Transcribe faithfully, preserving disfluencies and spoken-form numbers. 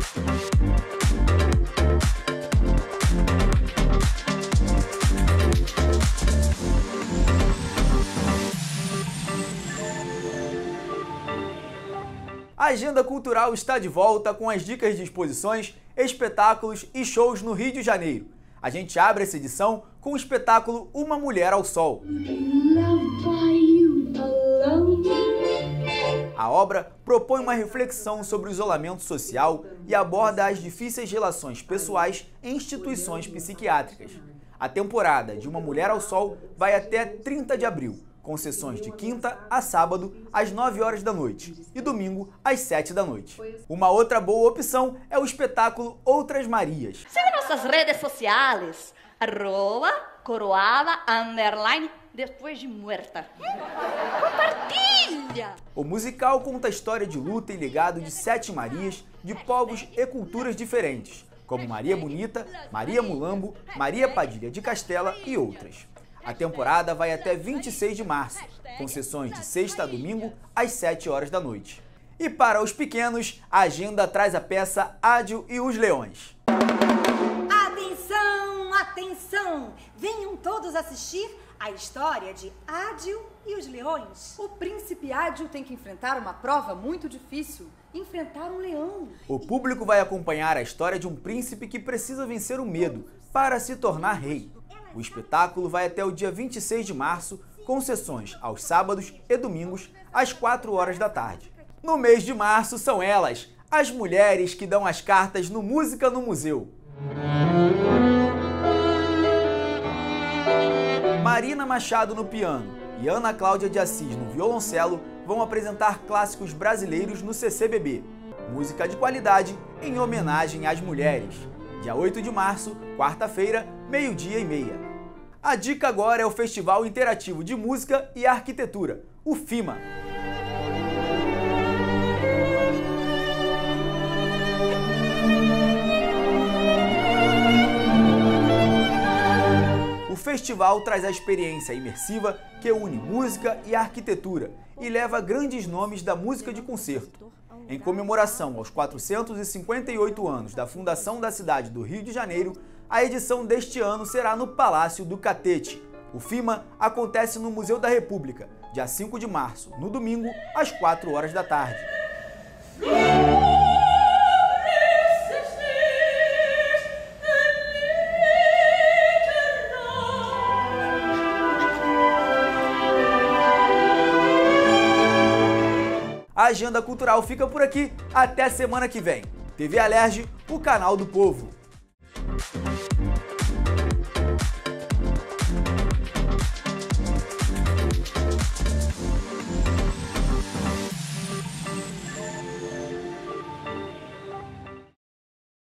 A agenda cultural está de volta com as dicas de exposições, espetáculos e shows no Rio de Janeiro. A gente abre essa edição com o espetáculo Uma Mulher ao Sol. A obra propõe uma reflexão sobre o isolamento social e aborda as difíceis relações pessoais em instituições psiquiátricas. A temporada de Uma Mulher ao Sol vai até trinta de abril, com sessões de quinta a sábado às nove horas da noite e domingo às sete da noite. Uma outra boa opção é o espetáculo Outras Marias. Siga nossas redes sociais, arroba coroada underline depois de muerta. Compartilha! O musical conta a história de luta e legado de sete Marias de povos e culturas diferentes, como Maria Bonita, Maria Mulambo, Maria Padilha de Castela e outras. A temporada vai até vinte e seis de março, com sessões de sexta a domingo às sete horas da noite. E para os pequenos, a agenda traz a peça Ádio e os Leões. Atenção, atenção! Venham todos assistir a história de Ádio e os Leões. O príncipe Ádio tem que enfrentar uma prova muito difícil, enfrentar um leão. O público vai acompanhar a história de um príncipe que precisa vencer o medo para se tornar rei. O espetáculo vai até o dia vinte e seis de março, com sessões aos sábados e domingos, às quatro horas da tarde. No mês de março são elas, as mulheres que dão as cartas no Música no Museu. Marina Machado no piano e Ana Cláudia de Assis no violoncelo vão apresentar clássicos brasileiros no C C B B, música de qualidade em homenagem às mulheres. Dia oito de março, quarta-feira, meio-dia e meia. A dica agora é o Festival Interativo de Música e Arquitetura, o FIMA. O festival traz a experiência imersiva que une música e arquitetura e leva grandes nomes da música de concerto. Em comemoração aos quatrocentos e cinquenta e oito anos da fundação da cidade do Rio de Janeiro, a edição deste ano será no Palácio do Catete. O FIMA acontece no Museu da República, dia cinco de março, no domingo, às quatro horas da tarde. A agenda cultural fica por aqui. Até semana que vem. T V Alerj, o canal do povo.